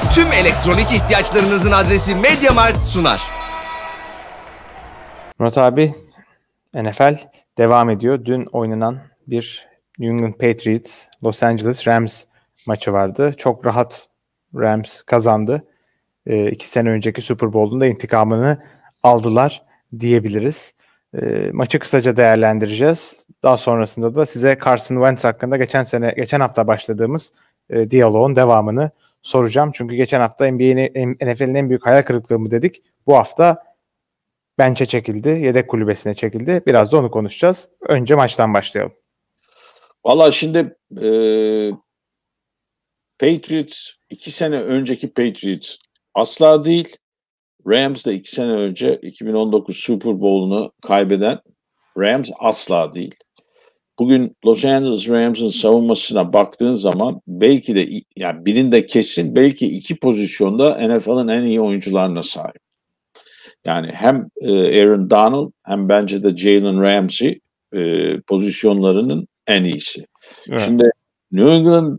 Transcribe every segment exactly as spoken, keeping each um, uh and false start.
Tüm elektronik ihtiyaçlarınızın adresi MediaMarkt sunar. Murat abi, N F L devam ediyor. Dün oynanan bir New England Patriots Los Angeles Rams maçı vardı. Çok rahat Rams kazandı. E, iki sene önceki Super Bowl'un da intikamını aldılar diyebiliriz. E, maçı kısaca değerlendireceğiz. Daha sonrasında da size Carson Wentz hakkında geçen sene, geçen hafta başladığımız e, diyaloğun devamını soracağım. Çünkü geçen hafta N B A'nin, N F L'in en büyük hayal kırıklığı mı dedik. Bu hafta bench'e çekildi, yedek kulübesine çekildi. Biraz da onu konuşacağız. Önce maçtan başlayalım. Valla şimdi e, Patriots iki sene önceki Patriots asla değil. Rams da iki sene önce iki bin on dokuz Super Bowl'unu kaybeden Rams asla değil. Bugün Los Angeles Rams'ın savunmasına baktığın zaman belki de yani birinde kesin belki iki pozisyonda N F L'ın en iyi oyuncularına sahip. Yani hem Aaron Donald hem bence de Jalen Ramsey e, pozisyonlarının en iyisi. Evet. Şimdi New England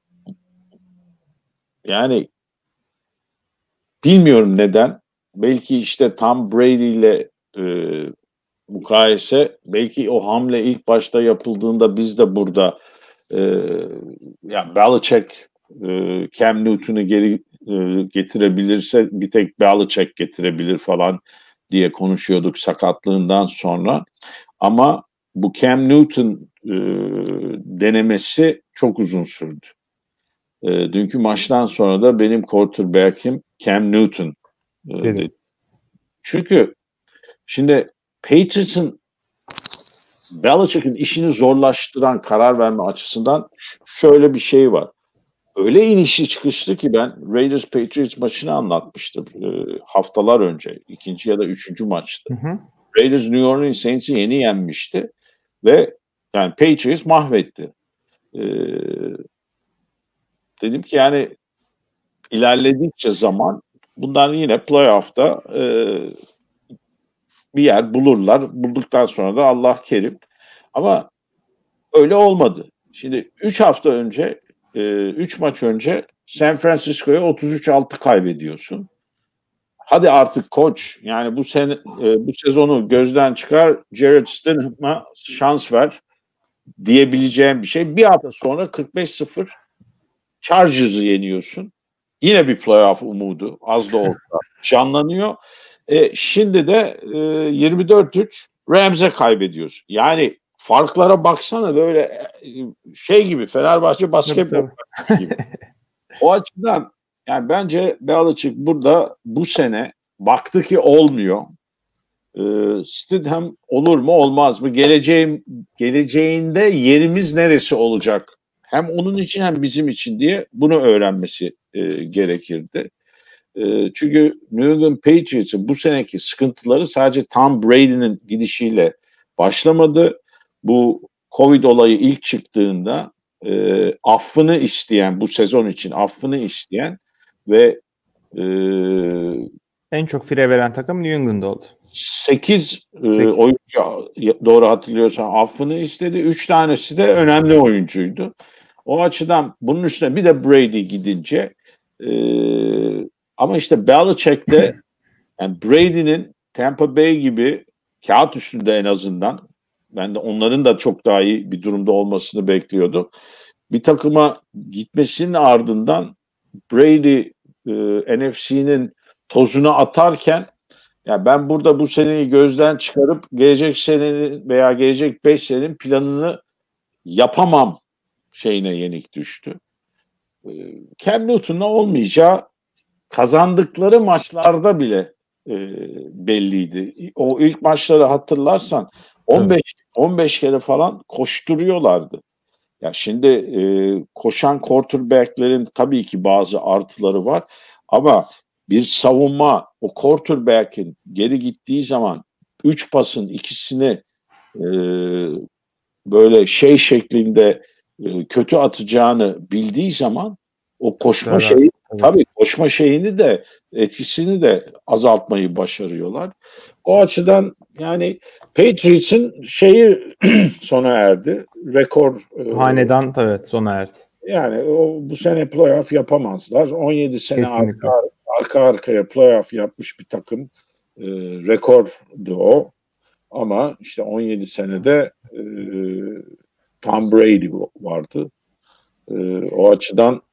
yani bilmiyorum neden. Belki işte Tom Brady ile e, mukayese, belki o hamle ilk başta yapıldığında biz de burada e, yani Belichick e, Cam Newton'u geri e, getirebilirse bir tek Belichick getirebilir falan diye konuşuyorduk sakatlığından sonra. Ama bu Cam Newton e, denemesi çok uzun sürdü. E, dünkü maçtan sonra da benim quarterback'im Cam Newton. E, dedi. Çünkü şimdi Patriots'ın Belichick'in işini zorlaştıran karar verme açısından şöyle bir şey var. Öyle inişli çıkışlı ki ben Raiders Patriots maçını anlatmıştım e, haftalar önce. İkinci ya da üçüncü maçtı. Hı hı. Raiders New Orleans Saints'i yeni yenmişti ve yani Patriots mahvetti. E, dedim ki yani ilerledikçe zaman bunlar yine playoff'ta e, bir yer bulurlar. Bulduktan sonra da Allah kerim. Ama öyle olmadı. Şimdi üç hafta önce, üç maç önce San Francisco'ya otuz üç altı kaybediyorsun. Hadi artık koç, yani bu sene bu sezonu gözden çıkar, Jared Stidham'a şans ver diyebileceğim bir şey. Bir hafta sonra kırk beş sıfır Chargers'ı yeniyorsun. Yine bir playoff umudu az da olsa canlanıyor. E, şimdi de e, yirmi dört üç Rams'e kaybediyorsun. Yani farklara baksana, böyle e, şey gibi, Fenerbahçe basketbol gibi. O açıdan yani bence Belichick burada bu sene baktı ki olmuyor. E, Stidham olur mu olmaz mı? Geleceğim, geleceğinde yerimiz neresi olacak? Hem onun için hem bizim için diye bunu öğrenmesi e, gerekirdi. E, çünkü New England Patriots'ın bu seneki sıkıntıları sadece Tom Brady'nin gidişiyle başlamadı. Bu Covid olayı ilk çıktığında e, affını isteyen, bu sezon için affını isteyen ve e, en çok fire veren takım New England oldu. sekiz e, oyuncu, doğru hatırlıyorsam, affını istedi. üç tanesi de önemli oyuncuydu. O açıdan bunun üstüne bir de Brady gidince e, ama işte Belichick'te yani Brady'nin Tampa Bay gibi kağıt üstünde en azından, ben de onların da çok daha iyi bir durumda olmasını bekliyordum. Bir takıma gitmesinin ardından Brady e, N F C'nin tozunu atarken ya ben burada bu seneyi gözden çıkarıp gelecek senenin veya gelecek beş senenin planını yapamam şeyine yenik düştü. E, Cam Newton'la olmayacağı kazandıkları maçlarda bile e, belliydi. O ilk maçları hatırlarsan on beş on beş kere falan koşturuyorlardı. Ya şimdi e, koşan quarterback'lerin tabii ki bazı artıları var ama bir savunma o quarterback'in geri gittiği zaman üç pasın ikisini e, böyle şey şeklinde e, kötü atacağını bildiği zaman o koşma evet, şeyi evet. tabii koşma şeyini de etkisini de azaltmayı başarıyorlar. O açıdan yani Patriots'ın şeyi sona erdi. Rekor hanedan evet sona erdi. Yani o bu sene playoff yapamazlar. on yedi sene arka, arka arkaya playoff yapmış bir takım. E, rekordu o. Ama işte on yedi senede e, Tom Brady vardı. E, o açıdan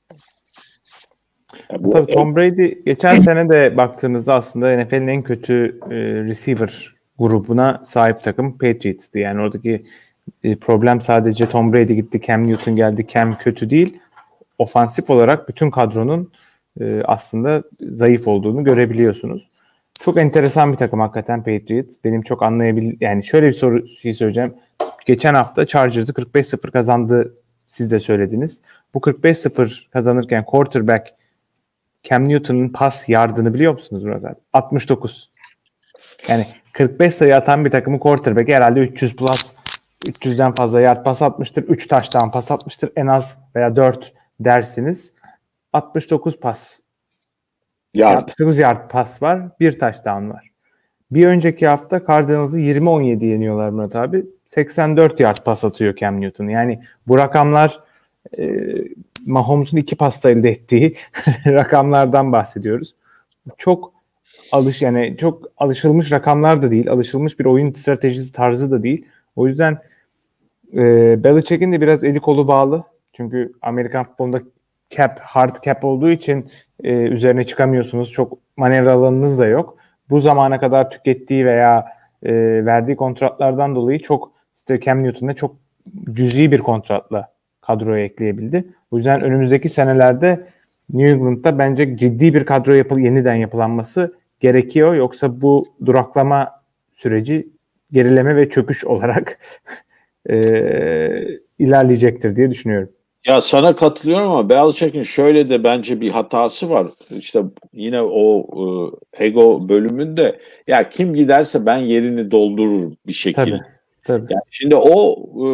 bu, tabii Tom Brady geçen sene de baktığınızda aslında N F L'in en kötü e, receiver grubuna sahip takım Patriots'tı. Yani oradaki e, problem sadece Tom Brady gitti, Cam Newton geldi, Cam kötü değil. Ofansif olarak bütün kadronun e, aslında zayıf olduğunu görebiliyorsunuz. Çok enteresan bir takım hakikaten Patriots. Benim çok anlayabil yani şöyle bir soru şey söyleyeceğim. Geçen hafta Chargers'ı kırk beş sıfır kazandı, siz de söylediniz. Bu kırk beş sıfır kazanırken quarterback Cam Newton'un pas yardını biliyor musunuz burada? altmış dokuz. Yani kırk beş sayı atan bir takımın quarterback herhalde üç yüz plus, üç yüzden fazla yard pas atmıştır. üç taştan pas atmıştır en az veya dört dersiniz. altmış dokuz pas. Yard. altmış dokuz yard pas var. Bir touchdown var. Bir önceki hafta Cardinals'ı yirmi on yedi yeniyorlar Murat abi. seksen dört yard pas atıyor Cam Newton. Yani bu rakamlar e, Mahomes'un iki pasta elde ettiği rakamlardan bahsediyoruz. Çok alış yani çok alışılmış rakamlar da değil. Alışılmış bir oyun stratejisi tarzı da değil. O yüzden e, Belichick'in de biraz eli kolu bağlı. Çünkü Amerikan futbolunda cap, hard cap olduğu için e, üzerine çıkamıyorsunuz. Çok manevra alanınız da yok. Bu zamana kadar tükettiği veya e, verdiği kontratlardan dolayı çok işte Cam Newton'da çok cüzi bir kontratla kadroya ekleyebildi. O yüzden önümüzdeki senelerde New England'da bence ciddi bir kadro yapı, yeniden yapılanması gerekiyor. Yoksa bu duraklama süreci gerileme ve çöküş olarak e, ilerleyecektir diye düşünüyorum. Ya sana katılıyorum ama Belichick'in şöyle de bence bir hatası var. İşte yine o e, ego bölümünde ya kim giderse ben yerini doldururum bir şekilde. Tabii, tabii. Yani şimdi o e,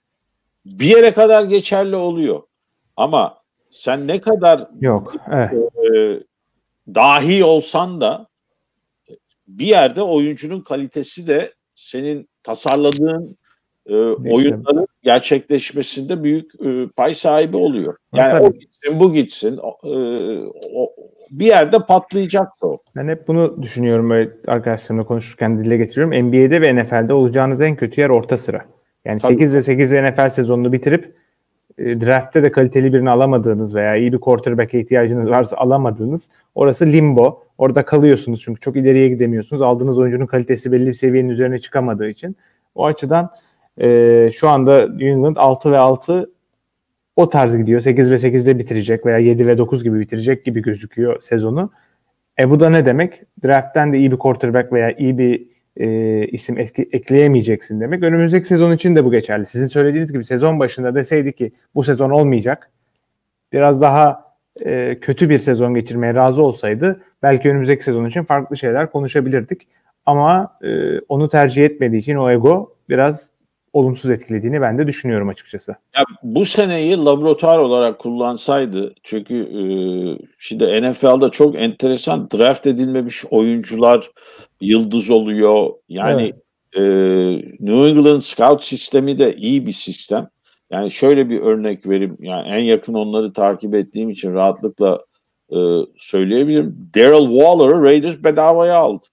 bir yere kadar geçerli oluyor. Ama sen ne kadar yok evet. e, dahi olsan da bir yerde oyuncunun kalitesi de senin tasarladığın e, oyunların gerçekleşmesinde büyük e, pay sahibi oluyor. Yani tabii. O gitsin, bu gitsin. E, o, bir yerde patlayacaktı o. Ben hep bunu düşünüyorum böyle arkadaşlarımla konuşurken dile getiriyorum. N B A'de ve N F L'de olacağınız en kötü yer orta sıra. Yani tabii. sekiz ve sekiz N F L sezonunu bitirip e, draft'te de kaliteli birini alamadığınız veya iyi bir quarterback'e ihtiyacınız varsa alamadığınız, orası limbo. Orada kalıyorsunuz çünkü çok ileriye gidemiyorsunuz. Aldığınız oyuncunun kalitesi belli bir seviyenin üzerine çıkamadığı için. O açıdan e, şu anda New England altı ve altı o tarz gidiyor. sekiz ve sekizde bitirecek veya yedi ve dokuz gibi bitirecek gibi gözüküyor sezonu. E bu da ne demek? Draft'ten de iyi bir quarterback veya iyi bir e, isim etki, ekleyemeyeceksin demek. Önümüzdeki sezon için de bu geçerli. Sizin söylediğiniz gibi sezon başında deseydi ki bu sezon olmayacak, biraz daha e, kötü bir sezon geçirmeye razı olsaydı belki önümüzdeki sezon için farklı şeyler konuşabilirdik. Ama e, onu tercih etmediği için o ego biraz olumsuz etkilediğini ben de düşünüyorum açıkçası. Ya bu seneyi laboratuvar olarak kullansaydı, çünkü e, şimdi N F L'de çok enteresan draft edilmemiş oyuncular yıldız oluyor. Yani evet. e, New England scout sistemi de iyi bir sistem. Yani şöyle bir örnek vereyim. Yani en yakın onları takip ettiğim için rahatlıkla e, söyleyebilirim. Darryl Waller'ı Raiders bedavaya aldı.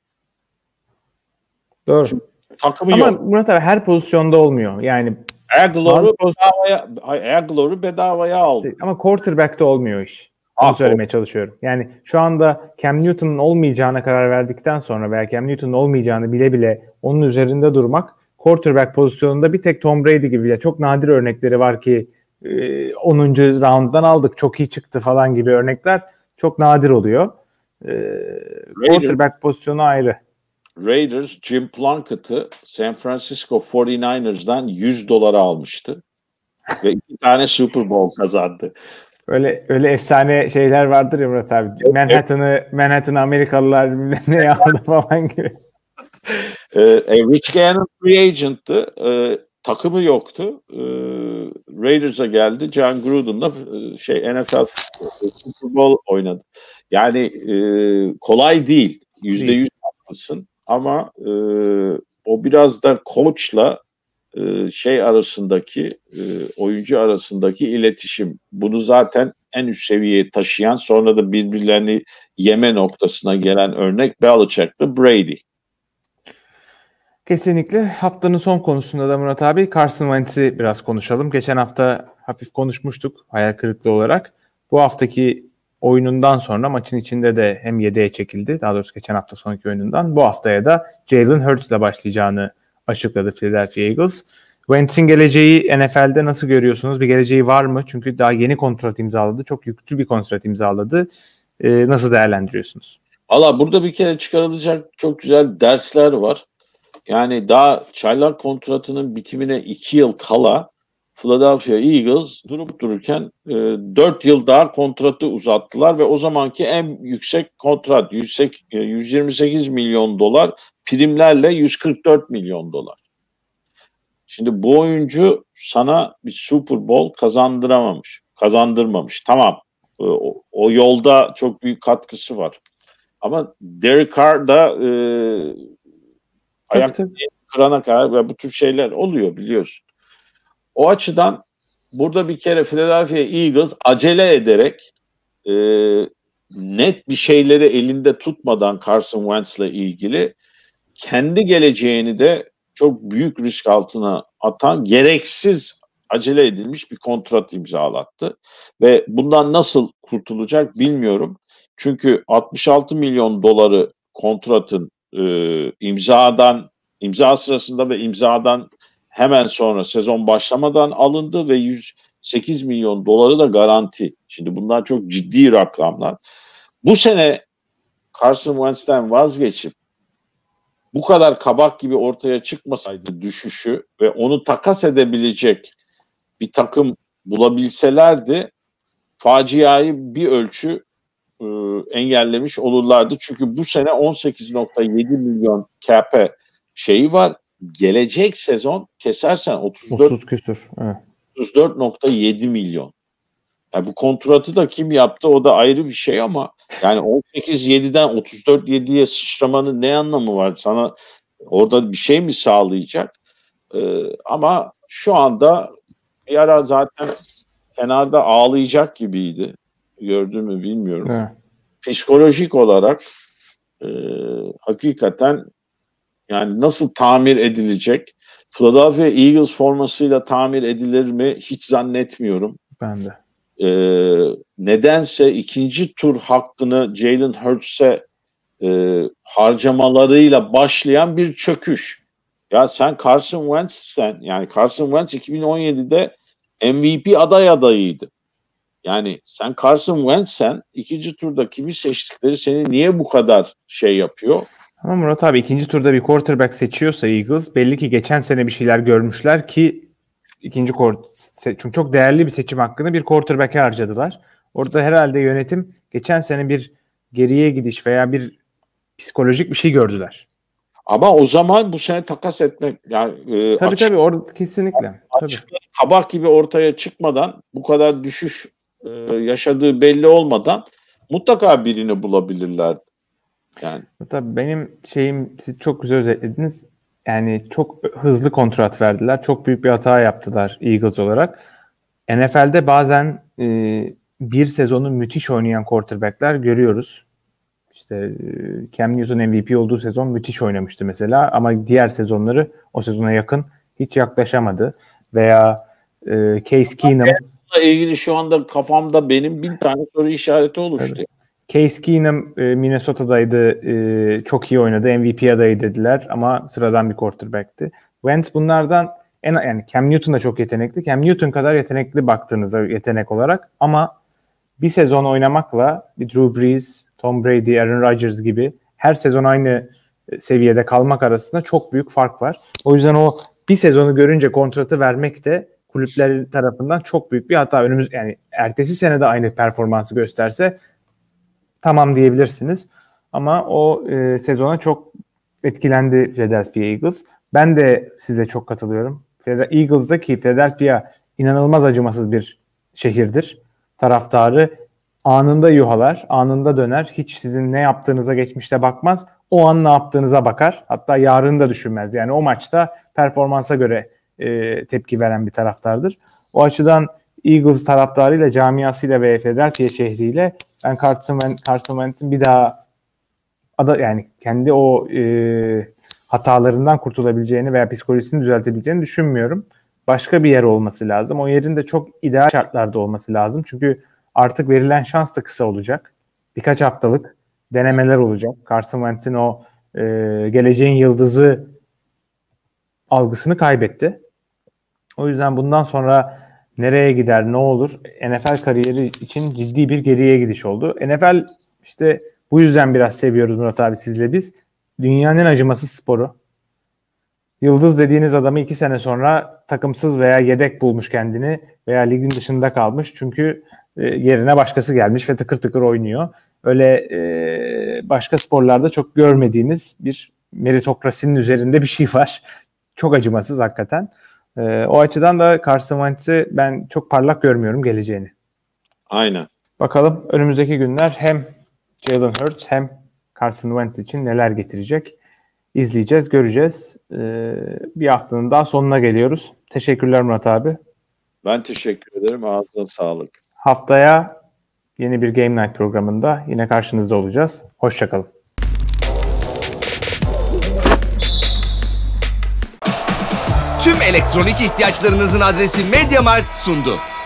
Doğru. Çünkü takımı ama yok. Murat abi her pozisyonda olmuyor. Yani Aguilar'ı bedavaya, Aguilar'ı bedavaya aldı. Ama quarterback'te olmuyor iş. Bunu ah, söylemeye o. çalışıyorum. Yani şu anda Cam Newton'un olmayacağına karar verdikten sonra veya Cam Newton'un olmayacağını bile bile onun üzerinde durmak, quarterback pozisyonunda bir tek Tom Brady gibi, çok nadir örnekleri var ki onuncu round'dan aldık, çok iyi çıktı falan gibi örnekler çok nadir oluyor. Quarterback pozisyonu ayrı. Raiders Jim Plunkett'ı San Francisco kırk dokuz ers'dan yüz dolara almıştı. Ve iki tane Super Bowl kazandı. Öyle öyle efsane şeyler vardır ya Murat abi. Manhattan'ı Manhattan'ı Amerikalılar ne aldı falan gibi. e, Rich Gannon free agent'tı. E, takımı yoktu. E, Raiders'a geldi. John Gruden'la e, şey N F L Super Bowl oynadı. Yani e, kolay değil. yüzde yüz haklısın. Ama e, o biraz da koçla e, şey arasındaki e, oyuncu arasındaki iletişim. Bunu zaten en üst seviyeye taşıyan, sonra da birbirlerini yeme noktasına gelen örnek Belichick'ti, Brady. Kesinlikle. Haftanın son konusunda da Murat abi Carson Wentz'i biraz konuşalım. Geçen hafta hafif konuşmuştuk hayal kırıklığı olarak. Bu haftaki oyunundan sonra maçın içinde de hem yedeğe çekildi. Daha doğrusu geçen hafta sonraki oyunundan. Bu haftaya da Jalen Hurts'la başlayacağını açıkladı Philadelphia Eagles. Wentz'in geleceği N F L'de nasıl görüyorsunuz? Bir geleceği var mı? Çünkü daha yeni kontrat imzaladı. Çok yüklü bir kontrat imzaladı. Ee, nasıl değerlendiriyorsunuz? Valla burada bir kere çıkarılacak çok güzel dersler var. Yani daha çaylak kontratının bitimine iki yıl kala Philadelphia Eagles durup dururken e, dört yıl daha kontratı uzattılar ve o zamanki en yüksek kontrat yüz yirmi sekiz milyon dolar, primlerle yüz kırk dört milyon dolar. Şimdi bu oyuncu sana bir Super Bowl kazandıramamış, kazandırmamış. Tamam, o, o yolda çok büyük katkısı var. Ama Derek Carr da e, ayak kırana kadar ve bu tür şeyler oluyor, biliyorsun. O açıdan burada bir kere Philadelphia Eagles acele ederek e, net bir şeyleri elinde tutmadan Carson Wentz'le ilgili kendi geleceğini de çok büyük risk altına atan, gereksiz acele edilmiş bir kontrat imzalattı. Ve bundan nasıl kurtulacak bilmiyorum. Çünkü altmış altı milyon doları kontratın e, imzadan imza sırasında ve imzadan hemen sonra sezon başlamadan alındı ve yüz sekiz milyon doları da garanti. Şimdi bunlar çok ciddi rakamlar. Bu sene Carson Wentz'ten vazgeçip bu kadar kabak gibi ortaya çıkmasaydı düşüşü ve onu takas edebilecek bir takım bulabilselerdi faciayı bir ölçü e, engellemiş olurlardı. Çünkü bu sene on sekiz virgül yedi milyon cap'e şeyi var. Gelecek sezon kesersen otuz dört otuz küsur. Evet. otuz dört virgül yedi milyon. Yani bu kontratı da kim yaptı o da ayrı bir şey ama yani on sekiz yediden otuz dört yediye sıçramanın ne anlamı var? Sana orada bir şey mi sağlayacak? Ee, ama şu anda bir ara zaten kenarda ağlayacak gibiydi. Gördün mü bilmiyorum. Evet. Psikolojik olarak e, hakikaten yani nasıl tamir edilecek? Philadelphia Eagles formasıyla tamir edilir mi? Hiç zannetmiyorum. Ben de. Ee, nedense ikinci tur hakkını Jalen Hurts'e e, harcamalarıyla başlayan bir çöküş. Ya sen Carson Wentz'sen, yani Carson Wentz iki bin on yedide M V P aday adayıydı. Yani sen Carson Wentz'sen ikinci turda kimi seçtikleri seni niye bu kadar şey yapıyor? Ama Murat abi ikinci turda bir quarterback seçiyorsa Eagles belli ki geçen sene bir şeyler görmüşler ki ikinci çünkü çok değerli bir seçim hakkını bir quarterback'e harcadılar. Orada herhalde yönetim geçen sene bir geriye gidiş veya bir psikolojik bir şey gördüler. Ama o zaman bu sene takas etmek yani e, tabii açık, tabii orada kesinlikle. Açık, tabii. Kabak gibi ortaya çıkmadan bu kadar düşüş e, yaşadığı belli olmadan mutlaka birini bulabilirler. Yani tabii benim şeyim siz çok güzel özetlediniz. Yani çok hızlı kontrat verdiler. Çok büyük bir hata yaptılar Eagles olarak. N F L'de bazen e, bir sezonu müthiş oynayan quarterback'ler görüyoruz. İşte e, Cam Newton M V P olduğu sezon müthiş oynamıştı mesela ama diğer sezonları o sezona yakın hiç yaklaşamadı. Veya e, Case Keenum ile ilgili şu anda kafamda benim bin tane soru işareti oluştu. Evet. Case Keenum e, Minnesota'daydı. E, çok iyi oynadı. M V P adayı dediler ama sıradan bir quarterback'ti. Wentz bunlardan en yani Cam Newton da çok yetenekli. Cam Newton kadar yetenekli baktığınızda yetenek olarak ama bir sezon oynamakla bir Drew Brees, Tom Brady, Aaron Rodgers gibi her sezon aynı seviyede kalmak arasında çok büyük fark var. O yüzden o bir sezonu görünce kontratı vermek de kulüpler tarafından çok büyük bir hata. Önümüz yani ertesi sene de aynı performansı gösterse tamam diyebilirsiniz. Ama o e, sezona çok etkilendi Philadelphia Eagles. Ben de size çok katılıyorum. Eagles'daki Philadelphia inanılmaz acımasız bir şehirdir. Taraftarı anında yuhalar, anında döner. Hiç sizin ne yaptığınıza geçmişte bakmaz. O an ne yaptığınıza bakar. Hatta yarını da düşünmez. Yani o maçta performansa göre e, tepki veren bir taraftardır. O açıdan Eagles taraftarıyla, camiasıyla ve Philadelphia şehriyle ben Carson, Carson Wentz'in bir daha ada, yani kendi o e, hatalarından kurtulabileceğini veya psikolojisini düzeltebileceğini düşünmüyorum. Başka bir yer olması lazım. O yerin de çok ideal şartlarda olması lazım. Çünkü artık verilen şans da kısa olacak. Birkaç haftalık denemeler olacak. Carson Wentz'in o e, geleceğin yıldızı algısını kaybetti. O yüzden bundan sonra nereye gider, ne olur? N F L kariyeri için ciddi bir geriye gidiş oldu. N F L işte bu yüzden biraz seviyoruz Murat abi, sizle biz. Dünyanın en acımasız sporu. Yıldız dediğiniz adamı iki sene sonra takımsız veya yedek bulmuş kendini veya ligin dışında kalmış. Çünkü e, yerine başkası gelmiş ve tıkır tıkır oynuyor. Öyle e, başka sporlarda çok görmediğiniz bir meritokrasinin üzerinde bir şey var. Çok acımasız hakikaten. E, o açıdan da Carson Wentz'i ben çok parlak görmüyorum geleceğini. Aynen. Bakalım önümüzdeki günler hem Jalen Hurts hem Carson Wentz için neler getirecek? İzleyeceğiz, göreceğiz. Ee, bir haftanın daha sonuna geliyoruz. Teşekkürler Murat abi. Ben teşekkür ederim. Ağzına sağlık. Haftaya yeni bir Game Night programında yine karşınızda olacağız. Hoşça kalın. Tüm elektronik ihtiyaçlarınızın adresi MediaMarkt sundu.